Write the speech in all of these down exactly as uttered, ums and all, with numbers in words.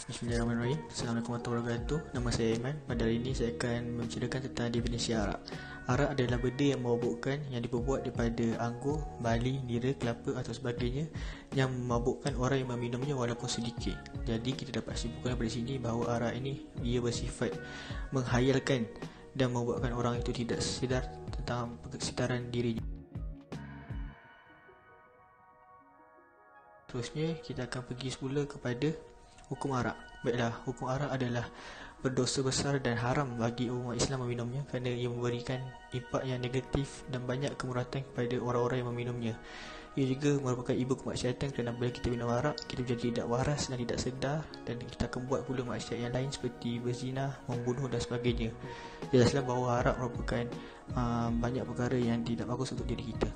Bismillahirrahmanirrahim. Assalamualaikum warahmatullahi wabarakatuh. Nama saya Aiman. Pada hari ini saya akan menceritakan tentang definisi arak. Arak adalah benda yang memabukkan yang diperbuat daripada anggur, barley, nira, kelapa atau sebagainya yang memabukkan orang yang meminumnya walaupun sedikit. Jadi kita dapat simpulkan dari sini bahawa arak ini ia bersifat menghayalkan dan membuatkan orang itu tidak sedar tentang kesedaran dirinya. Terusnya kita akan pergi semula kepada hukum arak. Baiklah, hukum arak adalah berdosa besar dan haram bagi umat Islam meminumnya kerana ia memberikan impak yang negatif dan banyak kemuratan kepada orang-orang yang meminumnya. Ia juga merupakan ibu kemaksiatan kerana bila kita minum arak, kita menjadi tidak waras dan tidak sedar dan kita akan buat pula maksiat yang lain seperti berzina, membunuh dan sebagainya. Jelaslah bahawa arak merupakan uh, banyak perkara yang tidak bagus untuk diri kita.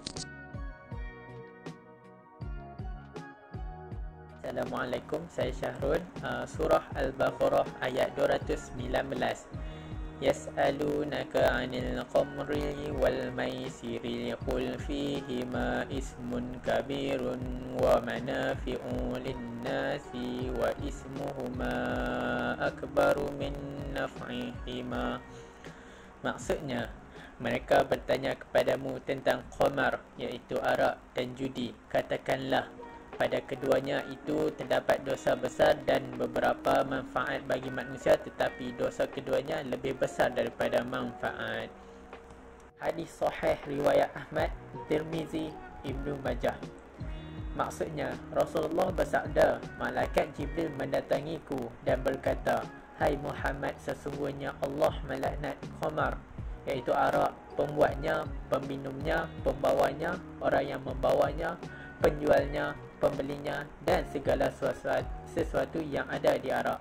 Assalamualaikum, saya Syahrul. uh, Surah Al-Baqarah ayat dua ratus sembilan belas. Yas'alunaka 'anil khamri wal maisiri qul fihima ismun kabirun wa manafi'u lin-nasi wa ismuhuma akbaru min naf'ihima. Maksudnya, mereka bertanya kepadamu tentang khamar, iaitu arak dan judi. Katakanlah, pada keduanya itu terdapat dosa besar dan beberapa manfaat bagi manusia, tetapi dosa keduanya lebih besar daripada manfaat. Hadis sahih riwayat Ahmad, Tirmizi, Ibnu Majah. Maksudnya, Rasulullah bersabda, malaikat Jibril mendatangiku dan berkata, hai Muhammad, sesungguhnya Allah melaknat khamar, iaitu arak, pembuatnya, peminumnya, pembawanya, orang yang membawanya, penjualnya, pembelinya dan segala sesuatu, sesuatu yang ada di arak.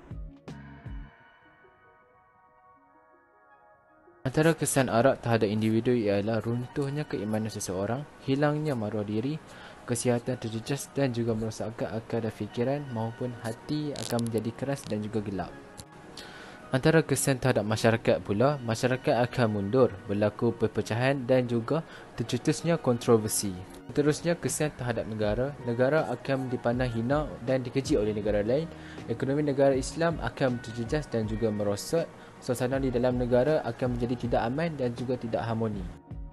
Antara kesan arak terhadap individu ialah runtuhnya keimanan seseorang, hilangnya maruah diri, kesihatan terjejas dan juga merosakkan akal dan fikiran maupun hati akan menjadi keras dan juga gelap. Antara kesan terhadap masyarakat pula, masyarakat akan mundur, berlaku perpecahan dan juga tercetusnya kontroversi. Terusnya kesan terhadap negara, negara akan dipandang hina dan dikeji oleh negara lain. Ekonomi negara Islam akan terjejas dan juga merosot. Suasana di dalam negara akan menjadi tidak aman dan juga tidak harmoni.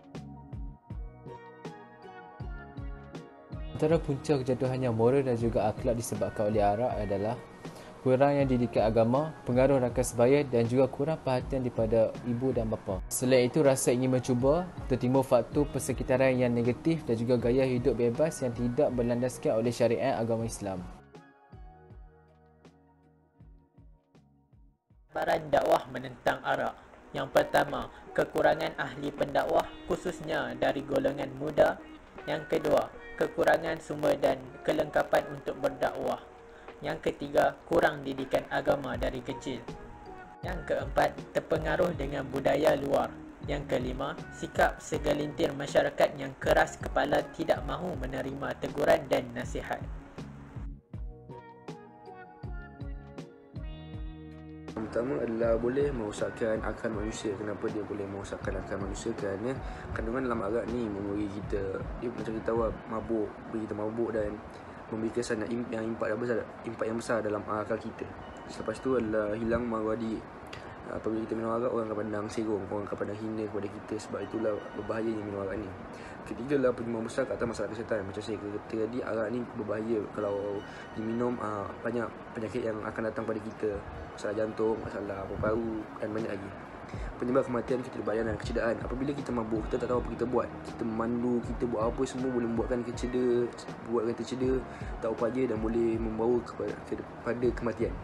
Antara punca kejatuhan yang moral dan juga akhlak disebabkan oleh arak adalah kurangnya didikan agama, pengaruh rakan sebaya dan juga kurang perhatian daripada ibu dan bapa. Selain itu, rasa ingin mencuba, tertimbul faktor persekitaran yang negatif dan juga gaya hidup bebas yang tidak berlandaskan oleh syariat agama Islam. Cabaran dakwah menentang arak. Yang pertama, kekurangan ahli pendakwah khususnya dari golongan muda. Yang kedua, kekurangan sumber dan kelengkapan untuk berdakwah. Yang ketiga, kurang didikan agama dari kecil. Yang keempat, terpengaruh dengan budaya luar. Yang kelima, sikap segelintir masyarakat yang keras kepala, tidak mahu menerima teguran dan nasihat. Yang pertama adalah boleh merosakkan akal manusia. Kenapa dia boleh merosakkan akal manusia? Kerana kandungan dalam arak ni memberi kita, dia macam kita tahu, mabuk, beri kita mabuk dan memberi kesan yang impak yang besar, impak yang besar dalam akal kita. Selepas tu adalah hilang maruah diri. Apabila kita minum arak, orang akan pandang serong, orang akan pandang hina kepada kita. Sebab itulah berbahayanya minum arak ni. Ketiga adalah penyumbang besar ke atas masalah kesihatan. Macam saya kata tadi, arak ni berbahaya kalau diminum. aa, Banyak penyakit yang akan datang pada kita, masalah jantung, masalah paru-paru dan banyak lagi. Penyebab kematian kita dibayar dan kecederaan. Apabila kita mabuk, kita tak tahu apa kita buat. Kita memandu, kita buat apa semua boleh membuatkan kita cedera, buatkan kita cedera, tak apa aja dan boleh membawa kepada, kepada kematian.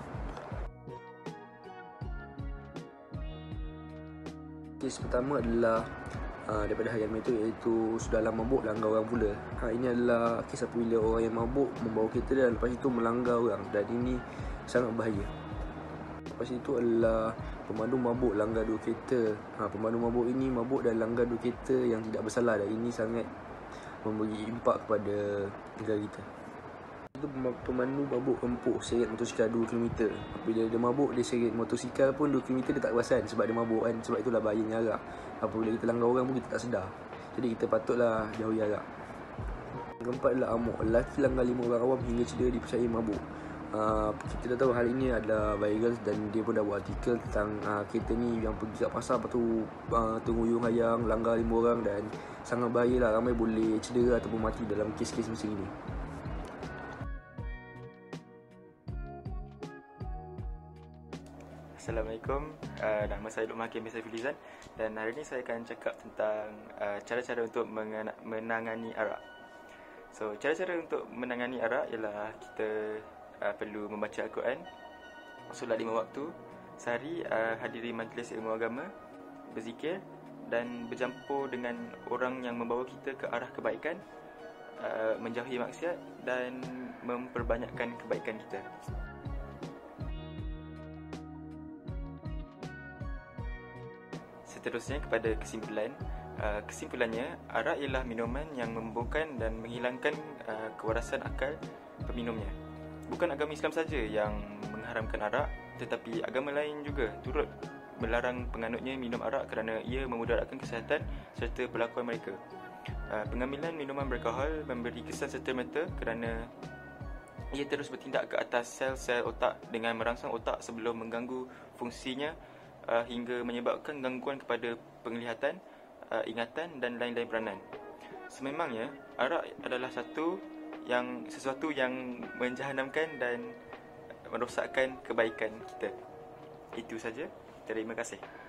Kes pertama adalah uh, daripada hayam itu, iaitu sudah lama mabuk langgar orang pula. Ha, ini adalah kes apabila orang yang mabuk membawa kereta dan lepas itu melanggar orang, dan ini sangat bahaya. Lepas itu adalah pemandu mabuk langgar dua kereta. Ha, pemandu mabuk ini mabuk dan langgar dua kereta yang tidak bersalah, dan ini sangat memberi impak kepada negara kita. Itu pemandu mabuk empuk seret motosikal dua kilometer. Apabila dia mabuk, dia seret motosikal pun dua kilometer dia tak perasan sebab dia mabuk kan. Sebab itulah bahayanya arak. Apabila kita langgar orang pun kita tak sedar. Jadi kita patutlah jauhi arak. Yang keempat adalah amuk. Lelaki langgar lima orang awam hingga cedera dipercayai mabuk. uh, kita dah tahu hal ini adalah viral dan dia pun dah buat artikel tentang uh, kereta ni yang pergi kat pasar lepas tu uh, tenguyung hayang, langgar lima orang dan sangat bahaya lah, ramai boleh cedera ataupun mati dalam kes-kes macam ini. Assalamualaikum, uh, nama saya Luqman Hakim bin Saifulizan dan hari ini saya akan cakap tentang uh, cara-cara untuk mengena- menangani arak. So, cara-cara untuk menangani arak ialah kita uh, perlu membaca Al-Quran, solat lima waktu, sehari uh, hadiri majlis ilmu agama, berzikir dan bercampur dengan orang yang membawa kita ke arah kebaikan, uh, menjauhi maksiat dan memperbanyakkan kebaikan kita. Seterusnya kepada kesimpulan. Uh, kesimpulannya, arak ialah minuman yang memabukkan dan menghilangkan uh, kewarasan akal peminumnya. Bukan agama Islam saja yang mengharamkan arak, tetapi agama lain juga turut melarang penganutnya minum arak kerana ia memudaratkan kesihatan serta perlakuan mereka. Uh, pengambilan minuman beralkohol memberi kesan serta-merta kerana ia terus bertindak ke atas sel-sel otak dengan merangsang otak sebelum mengganggu fungsinya uh, hingga menyebabkan gangguan kepada penglihatan, uh, ingatan dan lain-lain peranan. Sememangnya, arak adalah satu yang sesuatu yang menjahanamkan dan merosakkan kebaikan kita. Itu saja. Terima kasih.